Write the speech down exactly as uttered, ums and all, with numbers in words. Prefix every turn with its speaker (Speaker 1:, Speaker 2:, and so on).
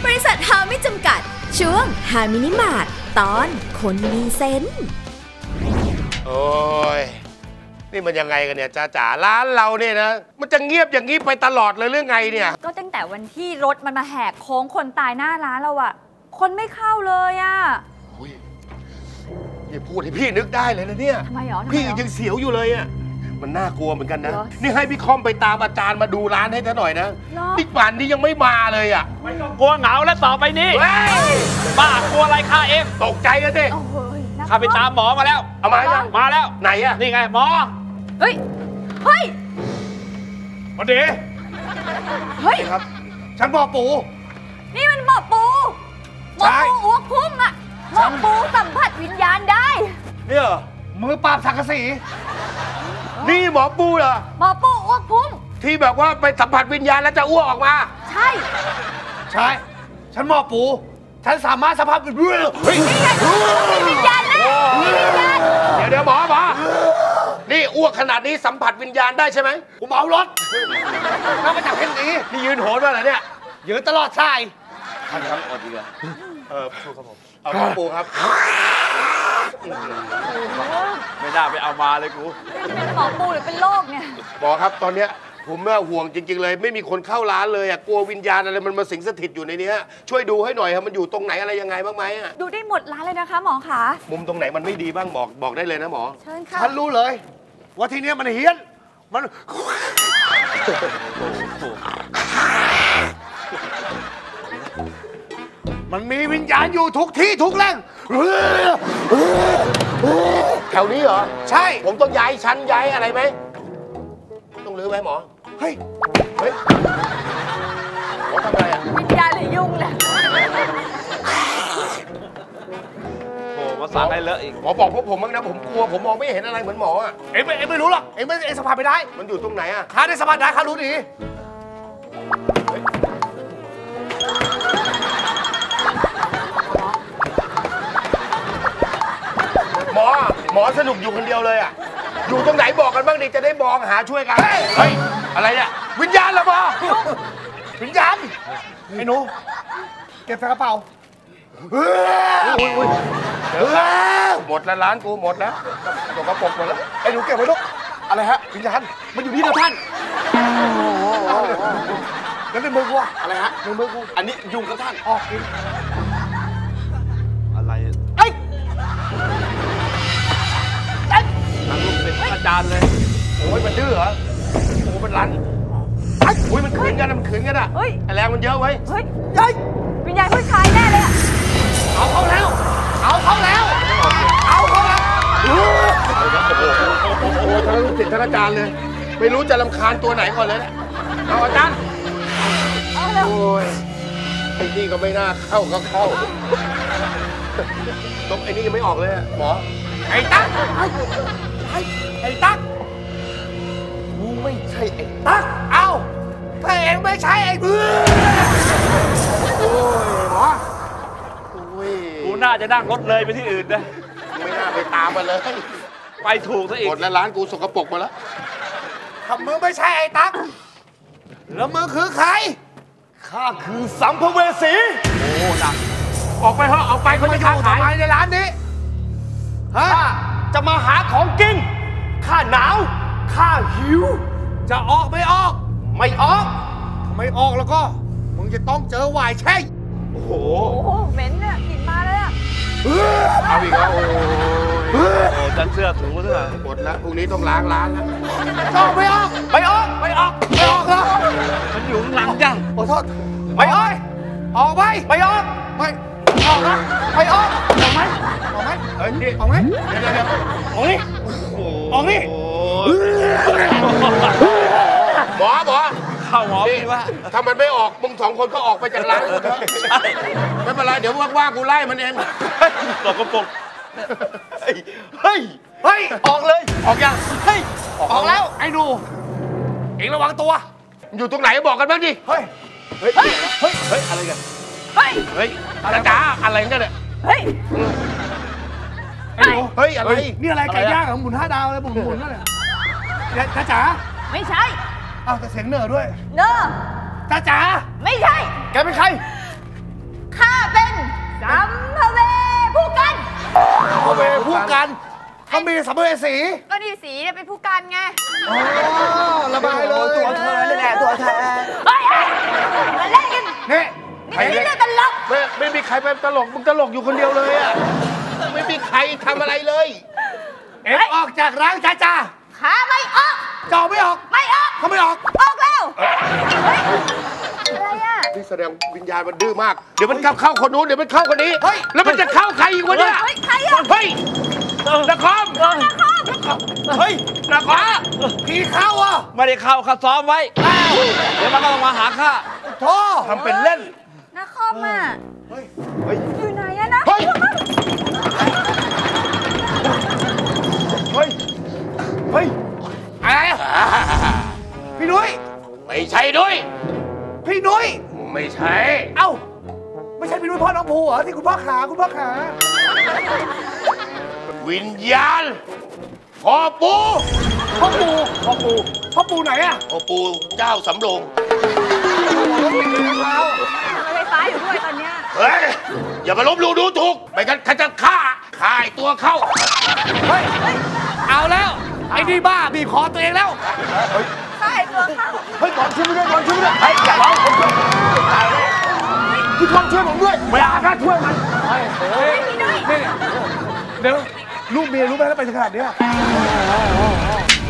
Speaker 1: บริษัทฮาไม่จำกัดช่วงฮามินิมาร์ทตอนคนมีเซนส์
Speaker 2: โอ้ยนี่มันยังไงกันเนี่ยจ้าจ๋าร้านเราเนี่ยนะมันจะเงียบอย่างนี้ไปตลอดเลยเรื่องไงเนี่ย
Speaker 3: ก็ตั้งแต่วันที่รถมันมาแหกโค้งคนตายหน้าร้านเราอะคนไม่เข้าเลยอะ
Speaker 2: อย่าพูดให้พี่นึกได้เลยนะเนี่ย
Speaker 3: ทำไมหรอ
Speaker 2: พี่ยังเสียวอยู่เลยอะมันน่ากลัวเหมือนกันนะนี่ให้พี่ค่อมไปตามอาจารย์มาดูร้านให้ท่านหน่อยนะนี่ป่านนี้ยังไม่มาเลยอะ
Speaker 4: ไม่ต้องกลัวเหงาและต่อไปนี้บ้ากลัวอะไรข้าเอง
Speaker 2: ตกใจกันสิ
Speaker 4: ข้าไปตามหมอมาแล้ว
Speaker 2: เอามายัง
Speaker 4: มาแล้ว
Speaker 2: ไหนอะ
Speaker 4: นี่ไงหมอ
Speaker 3: เฮ้ยเฮ้ย
Speaker 2: วันดี
Speaker 3: เฮ้ย
Speaker 2: ครับฉันหมอปู
Speaker 3: นี่มันหมอปูหมอปูอ้วกพุ่งอะหมอปูสัมผัสวิญญาณได้
Speaker 2: เนี่ยมือปราบสังกะสีนี่หมอปูเหรอ
Speaker 3: หมอปูอ้วกพุ่ง
Speaker 2: ที่แบบว่าไปสัมผัสวิญญาณแล้วจะอ้วกออกมา
Speaker 3: ใช่
Speaker 2: ใช่ฉันหมอปูฉันสามารถสัมผัสวิญญาณเฮ้ย
Speaker 3: วิญญาณแน่วิญญาณ
Speaker 2: เดี๋ยวเดี๋ยวหมอหมอนี่อ้วกขนาดนี้สัมผัสวิญญาณได้ใช่ไหมผมเอารถมามาจากเพ่นนี้นี่ยืนโหนมาเหรอเนี่ยยืนตลอดสายท่านครับอดดีกว่าเออพูดครับผมเอาหมอปูครับ
Speaker 4: ไม่น่าไปเอามาเลยกู
Speaker 3: เป็นหมอปูหรือเป็นโรคเนี่ย
Speaker 2: หมอครับตอนเนี้ยผมน่าห่วงจริงๆเลยไม่มีคนเข้าร้านเลยอ่ะกลัววิญญาณอะไรมันมาสิงสถิตอยู่ในนี้ช่วยดูให้หน่อยครับมันอยู่ตรงไหนอะไรยังไงบ้างไหมอ่ะ
Speaker 3: ดูได้หมดร้านเลยนะคะหมอคะ
Speaker 2: มุมตรงไหนมันไม่ดีบ้างบอกบอกได้เลยนะหมอ
Speaker 3: เชิญค่ะ
Speaker 2: ฉันรู้เลยว่าที่นี้มันเฮี้ยนมันมันมีวิญญาณอยู่ทุกที่ทุกแหล่งแถวนี้เหรอใช่ผมต้องย้ายชั้นย้ายอะไรไหมต้องรื้อไหมหมอเฮ้ยเฮ้ยหมอทำอะไรอ่ะ
Speaker 3: วิญญาณหรือยุ่งแหละ
Speaker 4: โอ้มาสั่งให้เลอะอีก
Speaker 2: หมอบอกพวกผมบ้างนะผมกลัวผมมองไม่เห็นอะไรเหมือนหมออ่ะเอ็งไม่เอ็งไม่รู้หรอกเอ็งไม่เอ็งสัมผัสไม่ได้มันอยู่ตรงไหนอ่ะข้าได้สัมผัสได้ข้ารู้ดีหมอหมอสนุกอยู่คนเดียวเลยอ่ะอยู่ตรงไหนบอกกันบ้างดิจะได้มองหาช่วยกันเฮ้ยอะไรเนี่ยวิญญาณเหรอหมอวิญญาณไอ้หนูเก็บใส่กระเป๋าหมดแล้วร้านกูหมดแล้วตกกระปกหมดแล้วไอ้หนูเก็บไว้ลูกอะไรฮะวิญญาณมันอยู่ที่เดียวท่านแล้วในมือกูอะไรฮะในมือกูอันนี้ยุงกับท่านออกกิน
Speaker 4: อะไร
Speaker 2: ไอ้
Speaker 4: นั่งลูกเป็นอาจารย์เลย
Speaker 2: โอ้ยมันดื้อเหรอโอ้มันรันไอ้โอ้ยมันขืนกันมันขืนกันอ่ะเฮ้ยแรงมันเยอะไว้เฮ้ย
Speaker 3: วิญญาณผู้ชายแน่เลยอ่ะ
Speaker 2: เอาเขาแล้วเอาเขาแล้วเอาเขาแล้วโอ้โหท่านลูกศิษย์ท่านอาจารย์เลยไม่รู้จะรำคาญตัวไหนก่อนเลยเอาอาจารย์โอ้ยไอ้นี่ก็ไม่น่าเข้าก็เข้าตรงไอ้นี่ยังไม่ออกเลยหมอไอ้ตั๊กไอ้ตั๊กกูไม่ใช่ไอ้ตั๊กเอ้าถ้าเองไม่ใช่ไอ้โอ้ยหมอ
Speaker 4: กูน่าจะนั่งรถเลยไปที่อื่นนะ
Speaker 2: ไม่น่าไปตามมาเลย
Speaker 4: ไปถูกซะอีก
Speaker 2: หมดแล้วร้านกูสกปรกมาแล้วถ้ามึงไม่ใช่ไอ้ตั๊กแล้วมึงคือใครข้าคือสัมภเวสีโอ้หนักออกไปเถอะออกไปคนจะค้าขายในร้านนี้ฮะจะมาหาของกินข้าหนาวข้าหิวจะออกไม่ออกไม่ออกไม่ออกแล้วก็มึงจะต้องเจอวายแช่โอ้โห
Speaker 3: เหม็นเนี่ยกลิ่นมาเลยอ่ะ
Speaker 2: เอาอีกแล้วโอ้
Speaker 4: โอ้จันเสื้อถูเสื้อ
Speaker 2: หมดแล้วพรุ่งนี้ต้องล้างร้านแล้วออกไม่ออกไม่ออกไม่ออกไม่ออกเหรอ
Speaker 4: มันอยู่หลังจ้ะ
Speaker 2: ขอโทษไม่ออกออกไปไม่ออกไม่ออกนะไม่ออกออกไหมออกไหมเฮ้ยออกไหมเดี๋ยวเดี๋ยวออกนี่ออกนี่หมอหมอ
Speaker 4: เข้าหมอพี่ว่า
Speaker 2: ถ้ามันไม่ออกมึงสองคนก็ออกไปจากร้านกูเถอะไม่เป็นไรเดี๋ยวว่างๆกูไล่มันเอง
Speaker 4: ตกกระปก
Speaker 2: เฮ้ยเฮ้ยเฮ้ยออกเลยออกยังเฮ้ยออกแล้วไอ้หนูเอ็งระวังตัวอยู่ตรงไหนบอกกันบ้างดิเฮ้ยเฮ้ยเฮ้ยเฮ้ยอะไรกัน
Speaker 3: เฮ้ย
Speaker 2: เฮ้ยอะไรจ้าอะไรกันเนี่ย
Speaker 3: เฮ้ย
Speaker 2: ไอ้หนูเฮ้ยอะไรนี่อะไรไก่ย่างของหมุนห้าดาวเลยหมุนหมุนนั่นแหละจ้าจ๋า
Speaker 3: ไม่ใช่
Speaker 2: อ้าวแต่เสียงเหนือด้วย
Speaker 3: เนอ
Speaker 2: จ้าจ๋า
Speaker 3: ไม่ใช่
Speaker 2: แกเป็นใคร
Speaker 3: สัมภเวผู้กัน
Speaker 2: พระเวผู้กันเขามีสัมภเวสี
Speaker 3: ก็นี่สีเนี่ยเป็นผู้กันไง
Speaker 2: อ๋อระบายเลยตัวเธอนี่แหละตัวเธอ
Speaker 3: เฮ้ยมาเล่นกัน
Speaker 2: นี่
Speaker 3: นี่ไม่ใช่เรื่องตลก
Speaker 2: ไม่ไม่มีใครเป็นตลกมึงตลกอยู่คนเดียวเลยอ่ะไม่มีใครทำอะไรเลยเอ็งออกจากร้านจ้าจ้า
Speaker 3: ขาไม่ออก
Speaker 2: จอไม่ออก
Speaker 3: ไม่ออก
Speaker 2: เขาไม่ออก
Speaker 3: ออกแล้วเฮ้ยอะไรอ่ะ
Speaker 5: นี่แสดงวิญญาณมันดื้อมาก เดี๋ยวมันกลับเข้าคนนู้น เดี๋ยวมันเข้าคนนี้
Speaker 2: เฮ้ย
Speaker 5: แล้วมันจะเข้าใครอีกวะเนี่ย
Speaker 3: เฮ้ยใครอ่ะ
Speaker 5: เฮ้ยนคร
Speaker 2: เฮ้ย
Speaker 5: นคร
Speaker 2: ผีเข้าอ่ะ
Speaker 4: ไม่ได้เข้าข้าซ้อมไว้ เดี๋ยวมันก็ต้องมาหาข้า
Speaker 2: โธ่ทำเป็นเล่น
Speaker 3: นักคอมอ่ะ
Speaker 2: เฮ้ย
Speaker 3: อยู่ไหนอะนะ
Speaker 2: เฮ้ย เฮ้ย เฮ้ย
Speaker 5: อะไร
Speaker 2: พี่นุ้ย
Speaker 5: ไม่ใช่ด้วย
Speaker 2: พี่นุ้ย
Speaker 5: ไม่ใช่
Speaker 2: เอ้า ไม่ใช่พี่นุ้ยพ่อน้องภูเหรอที่คุณพ่อขาคุณพ่อขา
Speaker 5: วิญญาณพ่อปู
Speaker 2: พ่อปูพ่อปูพ่อปูไหนอะ
Speaker 5: พ่อปูเจ้าสำโรง
Speaker 2: แล้ว
Speaker 3: ไฟฟ้าอยู่ด้วยตอนเนี้ย
Speaker 5: เฮ้ย อย่ามาลบหลู่ดูถูก ไม่งั้นข้าจะฆ่าฆ่าไอ้ตัวเข้า
Speaker 2: เฮ้ย เอาแล้ว ไอ้นี่บ้าบีบคอตัวเองแล้ว
Speaker 3: ใช่ตัวเขา
Speaker 2: เฮ้ยก่อนช่วยด้วยก่อนช่วยด้วยเฮ้ยอย่าร้องผมพี่ทองช่วยผมด้วยไม่เอาถ้าช่วยมันเฮ้ยเฮ้ยนี่เดี๋ยวลูกเมียรู้ไหมแล้วไปถึงขนาดเนี้ย